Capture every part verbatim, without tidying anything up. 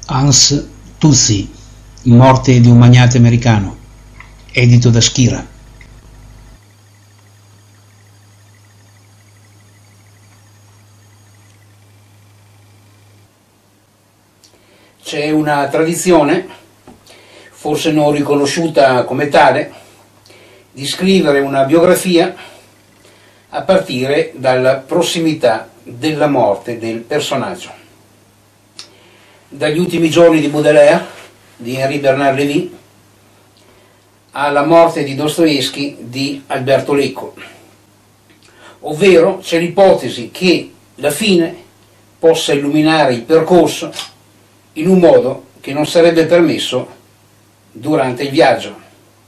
Hans Tuzzi, Morte di un magnate americano, edito da Schira. C'è una tradizione, forse non riconosciuta come tale, di scrivere una biografia a partire dalla prossimità della morte del personaggio. Dagli ultimi giorni di Baudelaire, di Henri Bernard Lévy, alla morte di Dostoevskij di Alberto Lecco. Ovvero c'è l'ipotesi che la fine possa illuminare il percorso in un modo che non sarebbe permesso durante il viaggio.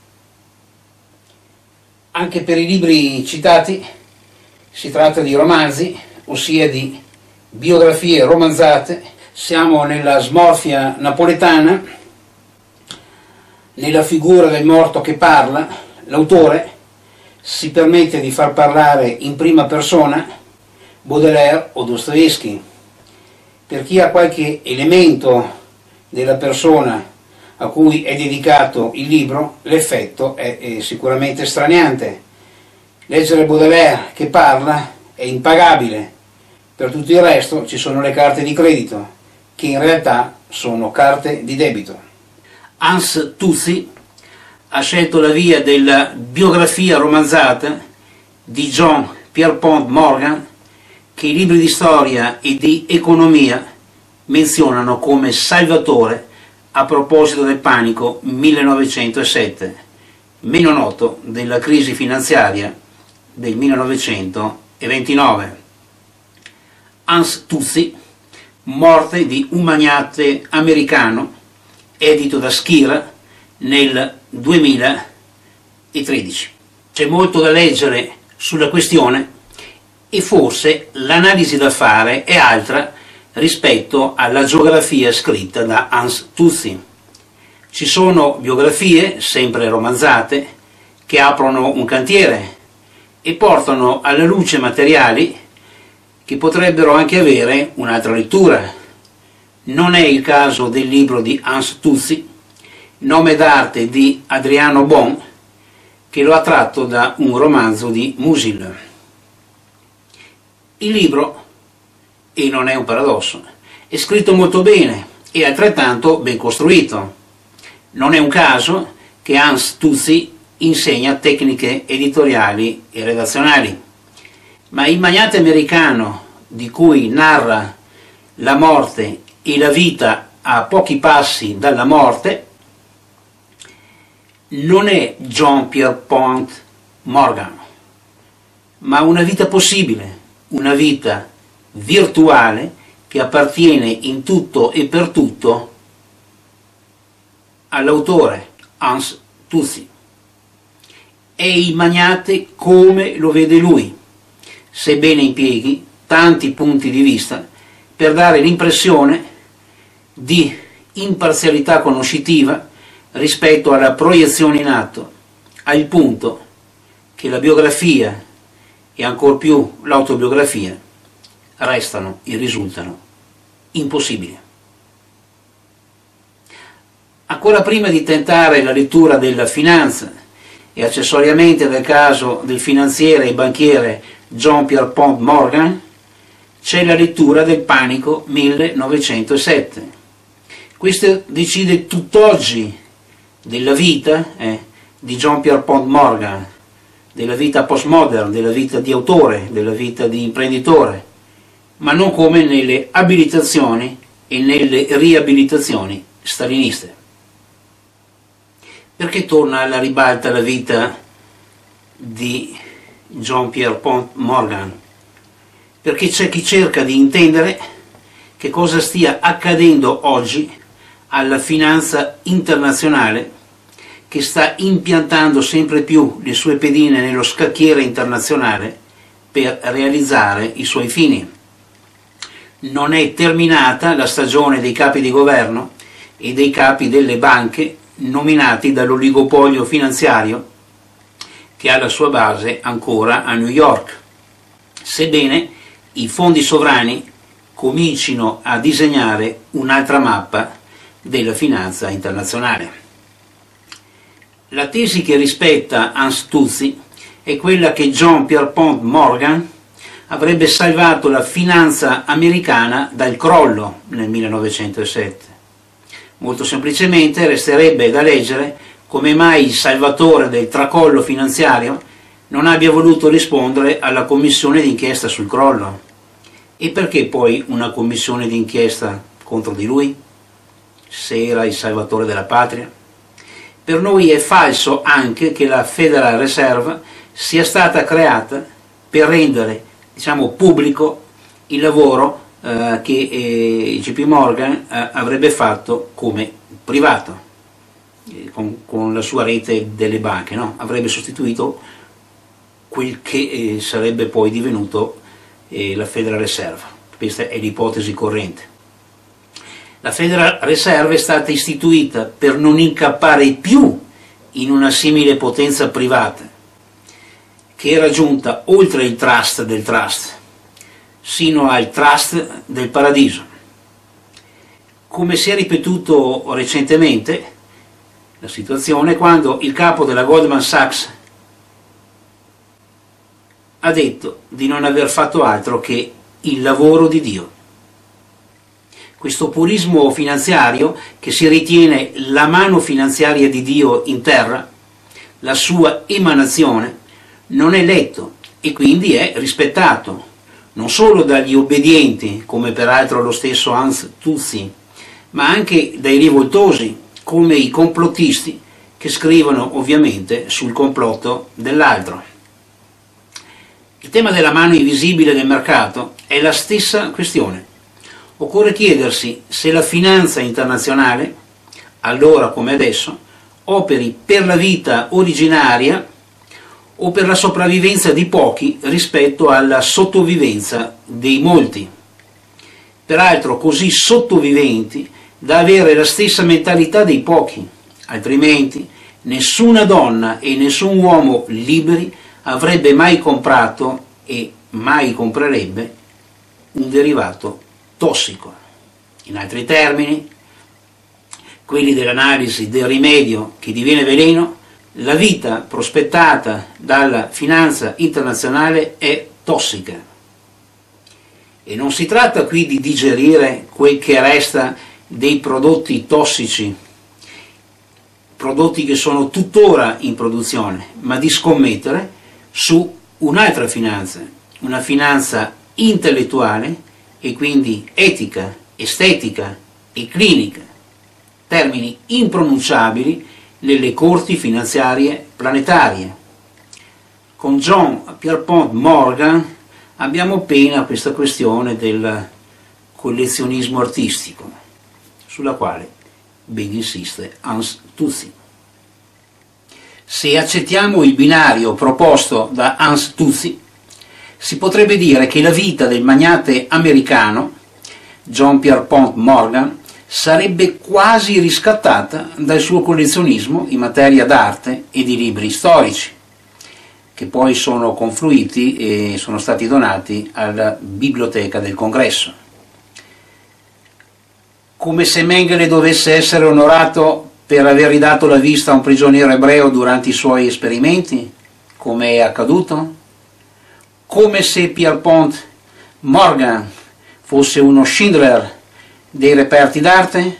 Anche per i libri citati si tratta di romanzi, ossia di biografie romanzate. Siamo nella smorfia napoletana, nella figura del morto che parla. L'autore si permette di far parlare in prima persona Baudelaire o Dostoevskij. Per chi ha qualche elemento della persona a cui è dedicato il libro, l'effetto è, è sicuramente straniante. Leggere Baudelaire che parla è impagabile, per tutto il resto ci sono le carte di credito, che in realtà sono carte di debito. Hans Tuzzi ha scelto la via della biografia romanzata di Jean Pierpont Morgan, che i libri di storia e di economia menzionano come salvatore a proposito del panico millenovecentosette, meno noto della crisi finanziaria del millenovecentoventinove. Hans Tuzzi, Morte di un magnate americano, edito da Schira nel duemilatredici. C'è molto da leggere sulla questione e forse l'analisi da fare è altra rispetto alla geografia scritta da Hans Tuzzi. Ci sono biografie, sempre romanzate, che aprono un cantiere e portano alla luce materiali che potrebbero anche avere un'altra lettura. Non è il caso del libro di Hans Tuzzi, Nome d'arte di Adriano Bon, che lo ha tratto da un romanzo di Musil. Il libro, e non è un paradosso, è scritto molto bene e altrettanto ben costruito. Non è un caso che Hans Tuzzi insegna tecniche editoriali e redazionali. Ma il magnate americano di cui narra la morte e la vita a pochi passi dalla morte non è Jean Pierpont Morgan, ma una vita possibile, una vita virtuale che appartiene in tutto e per tutto all'autore Hans Tuzzi. È il magnate come lo vede lui, sebbene impieghi tanti punti di vista per dare l'impressione di imparzialità conoscitiva rispetto alla proiezione in atto, al punto che la biografia e ancor più l'autobiografia restano e risultano impossibili. Ancora prima di tentare la lettura della finanza e accessoriamente del caso del finanziere e banchiere Jean Pierpont Morgan, c'è la lettura del panico millenovecentosette. Questo decide tutt'oggi della vita eh, di Jean Pierpont Morgan, della vita postmodern, della vita di autore, della vita di imprenditore, ma non come nelle abilitazioni e nelle riabilitazioni staliniste. Perché torna alla ribalta la vita di Jean Pierpont Morgan? Perché c'è chi cerca di intendere che cosa stia accadendo oggi alla finanza internazionale, che sta impiantando sempre più le sue pedine nello scacchiere internazionale per realizzare i suoi fini. Non è terminata la stagione dei capi di governo e dei capi delle banche nominati dall'oligopolio finanziario che ha la sua base ancora a New York, sebbene i fondi sovrani comincino a disegnare un'altra mappa della finanza internazionale. La tesi che rispetta Hans Tutsi è quella che John Pierpont Morgan avrebbe salvato la finanza americana dal crollo nel millenovecentosette. Molto semplicemente resterebbe da leggere come mai il salvatore del tracollo finanziario non abbia voluto rispondere alla commissione d'inchiesta sul crollo. E perché poi una commissione d'inchiesta contro di lui, se era il salvatore della patria? Per noi è falso anche che la Federal Reserve sia stata creata per rendere, diciamo, pubblico il lavoro eh, che eh, J P Morgan eh, avrebbe fatto come privato, eh, con, con la sua rete delle banche, no? Avrebbe sostituito quel che eh, sarebbe poi divenuto eh, la Federal Reserve. Questa è l'ipotesi corrente. La Federal Reserve è stata istituita per non incappare più in una simile potenza privata, che era giunta oltre il trust del trust, sino al trust del paradiso. Come si è ripetuto recentemente, la situazione è quando il capo della Goldman Sachs ha detto di non aver fatto altro che il lavoro di Dio. Questo purismo finanziario, che si ritiene la mano finanziaria di Dio in terra, la sua emanazione, non è letto e quindi è rispettato, non solo dagli obbedienti, come peraltro lo stesso Hans Tutsi, ma anche dai rivoltosi, come i complottisti, che scrivono ovviamente sul complotto dell'altro. Il tema della mano invisibile del mercato è la stessa questione. Occorre chiedersi se la finanza internazionale, allora come adesso, operi per la vita originaria o per la sopravvivenza di pochi rispetto alla sottovivenza dei molti, peraltro così sottoviventi da avere la stessa mentalità dei pochi, altrimenti nessuna donna e nessun uomo liberi avrebbe mai comprato e mai comprerebbe un derivato tossico. In altri termini, quelli dell'analisi del rimedio che diviene veleno, la vita prospettata dalla finanza internazionale è tossica. E non si tratta qui di digerire quel che resta dei prodotti tossici, prodotti che sono tuttora in produzione, ma di scommettere su un'altra finanza, una finanza intellettuale e quindi etica, estetica e clinica, termini impronunciabili nelle corti finanziarie planetarie. Con John Pierpont Morgan abbiamo appena questa questione del collezionismo artistico, sulla quale ben insiste Hans Tutsi. Se accettiamo il binario proposto da Hans Tutsi, si potrebbe dire che la vita del magnate americano John Pierpont Morgan sarebbe quasi riscattata dal suo collezionismo in materia d'arte e di libri storici, che poi sono confluiti e sono stati donati alla Biblioteca del Congresso. Come se Mengele dovesse essere onorato per aver ridato la vista a un prigioniero ebreo durante i suoi esperimenti, come è accaduto? Come se Pierpont Morgan fosse uno Schindler dei reperti d'arte?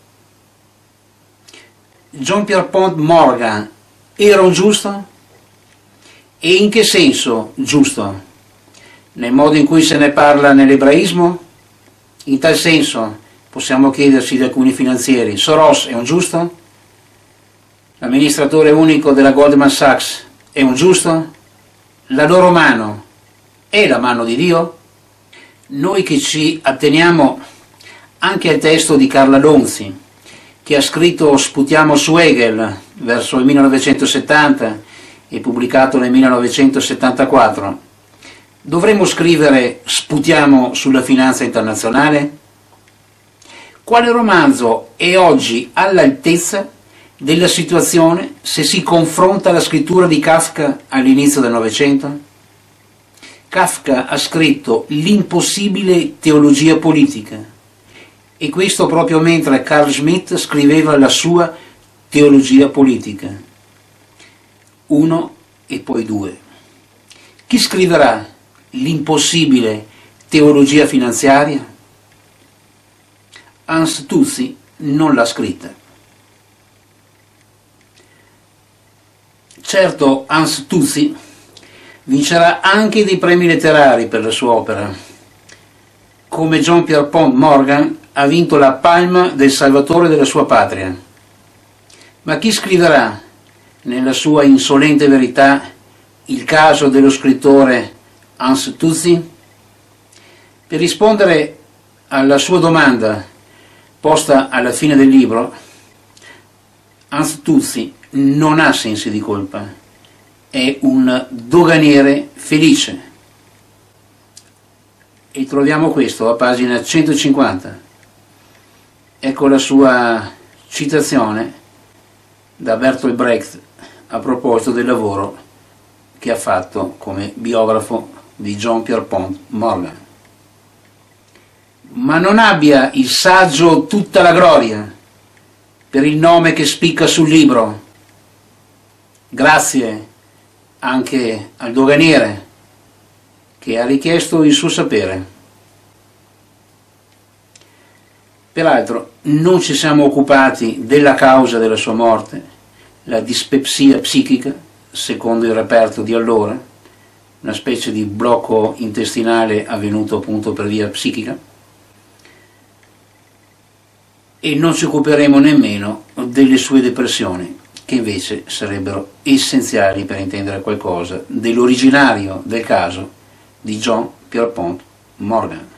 John Pierpont Morgan era un giusto? E in che senso giusto? Nel modo in cui se ne parla nell'ebraismo? In tal senso possiamo chiedersi di alcuni finanzieri: Soros è un giusto? L'amministratore unico della Goldman Sachs è un giusto? La loro mano è la mano di Dio? Noi che ci atteniamo anche al testo di Carla Lonzi, che ha scritto Sputiamo su Hegel verso il millenovecentosettanta e pubblicato nel millenovecentosettantaquattro, dovremmo scrivere Sputiamo sulla finanza internazionale? Quale romanzo è oggi all'altezza della situazione se si confronta la scrittura di Kafka all'inizio del Novecento? Kafka ha scritto l'impossibile teologia politica e questo proprio mentre Carl Schmitt scriveva la sua teologia politica. Uno e poi due. Chi scriverà l'impossibile teologia finanziaria? Hans Tuzzi non l'ha scritta. Certo, Hans Tuzzi vincerà anche dei premi letterari per la sua opera, come Jean-Pierre Morgan ha vinto la Palma del Salvatore della sua patria. Ma chi scriverà, nella sua insolente verità, il caso dello scrittore Hans Tuzzi? Per rispondere alla sua domanda, posta alla fine del libro, Hans Tuzzi non ha sensi di colpa, è un doganiere felice. E troviamo questo a pagina centocinquanta. Ecco la sua citazione da Bertolt Brecht a proposito del lavoro che ha fatto come biografo di Jean-Pierre Morgan. Ma non abbia il saggio tutta la gloria per il nome che spicca sul libro. Grazie anche al doganiere che ha richiesto il suo sapere. Peraltro non ci siamo occupati della causa della sua morte, la dispepsia psichica, secondo il reperto di allora, una specie di blocco intestinale avvenuto appunto per via psichica, e non ci occuperemo nemmeno delle sue depressioni, che invece sarebbero essenziali per intendere qualcosa dell'originario del caso di Jean-Pierre Morgan.